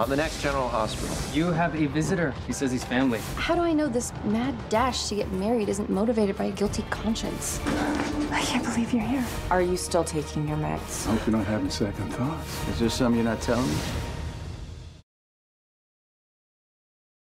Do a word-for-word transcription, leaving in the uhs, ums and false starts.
On the next General Hospital. You have a visitor. He says he's family. How do I know this mad dash to get married isn't motivated by a guilty conscience? I can't believe you're here. Are you still taking your meds? I hope you're not having second thoughts. Is there something you're not telling me?